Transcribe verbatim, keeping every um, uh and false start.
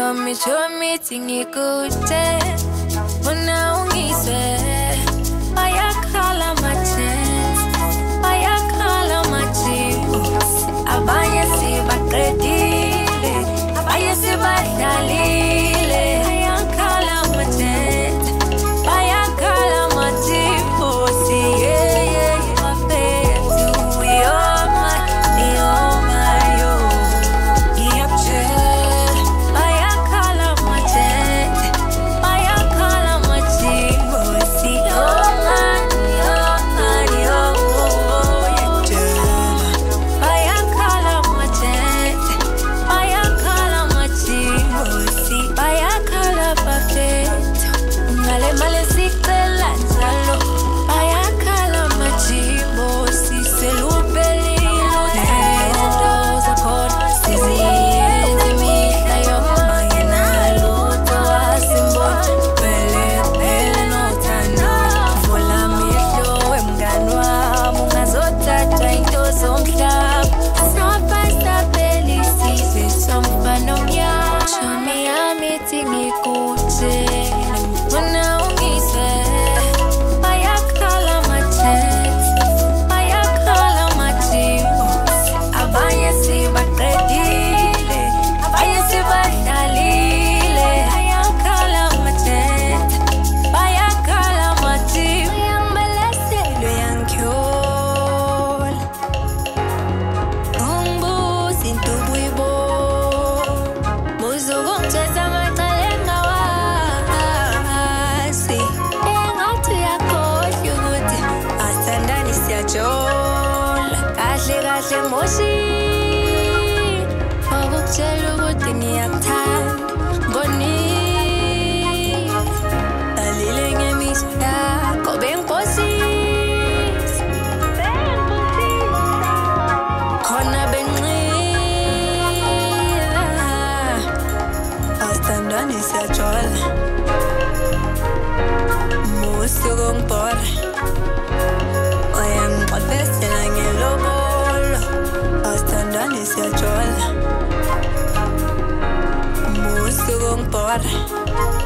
me show me tingi kute Una ungiswe Aya kala machens Aya kala machens Abaya si bakredile Abaya si badalile Aya kala machens Aya kala machens Si yeah yeah Wafetu Yoma Yoma yo Yapche Aya kala machens Aya kala machens Si yoma Yoma yo Yapche Aya kala machens Aya kala machens Si aya kala perfect Ngale male sikela njalo Aya kala machens Si selupelilo Doza kod Sizienzi mihla yoma Yenaluto asimbon Pele pele notano Vula mihlo emganwa Mungazotata into somhlab Sapa sapeli sisi somfano mya Shomi amiti ngikute Una ungise Aya kala machens Aya kala machens Abaya si bakredile Abaya si badalile Aya kala machens Aya kala machens Yang balase lo yang kyol Umbu sintubuibo Muzugong chasa matalenga wasi Engatu yako yuguti Asandani siyajola Kahle kahle moshi Okukutshela ukuthi ngiyakuthanda Ngoni Dalile ngemizwa yakho Bengiphosisa Khona benqila Asithandani siyajola Musuku ngibhora Uyangixophezela ngelobolo Asithandani siyajola Musuku ngibhora